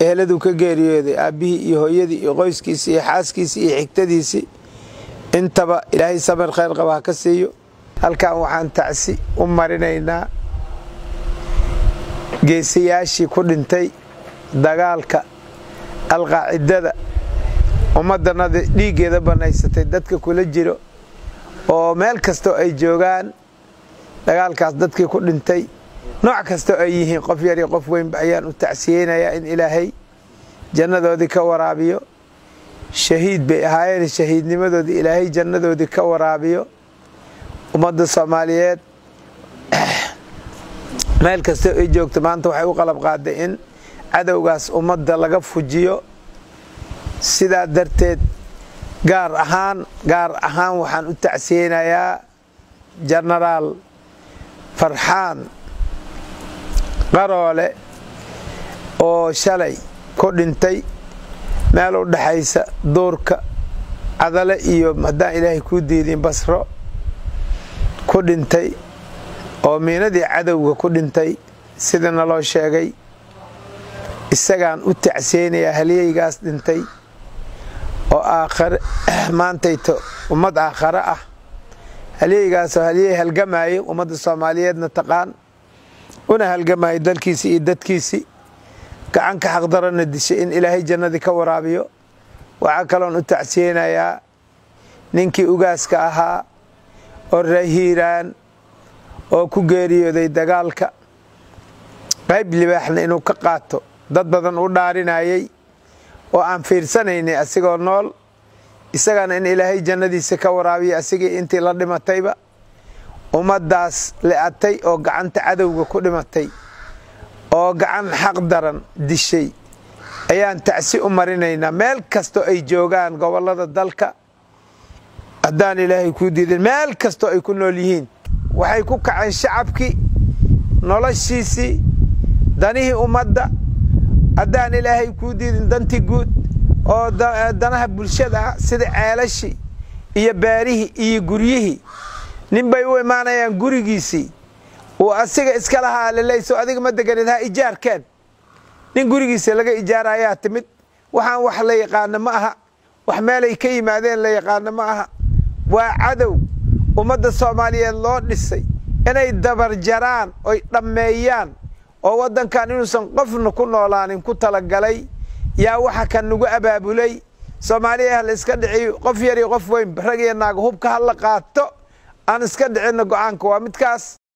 eheladu ka geeriyooday aabihii iyo hooyadii iyo qoyskiisii iyo xaaskiisii iyo xigtadiisii intaba ilaahay samir khayr qaba ka siiyo halkan waxaan tacsi u marinaynaa geesiyaashii ku dhintay dagaalka alqaacidada ummadana dhiigeeda banaysatay dadka kula jiro oo meel kasto ay joogaan dagaalkaas dadkii ku dhintay nooc kasto ay yihiin qof yar iyo qof weyn ayaan u tacsiyeenayaa in ilaahay jannadoodii ka waraabiyo shahiid bay ahaayeen shahiidnimadoodii ilaahay jannadoodii ka waraabiyo ummadda Soomaaliyeed meel kasto ay joogto maanta waxay u qalab qaaday in cadawgaas ummadda laga fujiyo sida darteed gaar ahaan waxaan u tacsiyeenayaa Generaal Farxaan Qaroole oo shalay ku dhintay meel u dhaxaysa doorka Adale iyo madaan Ilaahay ku diidin Basro ku dhintay oo miinadii cadawga ku dhintay sidana loo sheegay isagaan u tacsiyeenayaa haliyeygaas dhintay oo aakhir maantayto ummad aakhir ah haliyeygaas haliyey halgamay ummadda Soomaaliyeedna taqaan una halgamay dalkiisa iyo dadkiisa gacan ka xaq darana dishay in ilaahay jannada ka waraabiyo waxa kaloon u tacsiyeenayaa ninkii ugaaska ahaa oo Rahiiraan oo ku geeriyooday dagaalka qayb libaaxna inuu ka qaato dad badan u dhaarinayay oo aan fiirsanaynay asigoo nool isagana in ilaahay jannadiisa ka waraabiyo asigii intii la dhimatayba ummadaas leeatay oo gacanta cadawga ku dhimatay oo gacan xaq daran dishay ayaan tacsi u marinaynaa meel kasto ay joogaan gobolada dalka haddaan ilaahay ku diidin meel kasto ay ku nool yihiin waxay ku kaceen shacabkii noloshiisii danihii ummadda haddaan ilaahay ku diidin dantii guud oo danaha bulshada sida ceelashii iyo baarihii iyo guryihii ninbay u imaanayaan gurigiisii oo asiga iska lahaa leeyso adiga ma deganidha ijaarkeen nin gurigiisa laga ijaarayaa timid waxaan wax la yaqaan ma aha wax meel ay ka yimaadeen la yaqaan ma aha waa cadow ummadda Soomaaliyeed loo dhisay inay dabar jaraan oo dhameeyaan oo wadankan inuusan qofna ku noolaanin ku talagalay yaa waxa kan nagu abaabulay Soomaaliyeed la iska dhiciyo qof yar iyo qof weyn rag iyo naag hubka hal la qaato aan iska dhicin go'aanka waa midkaas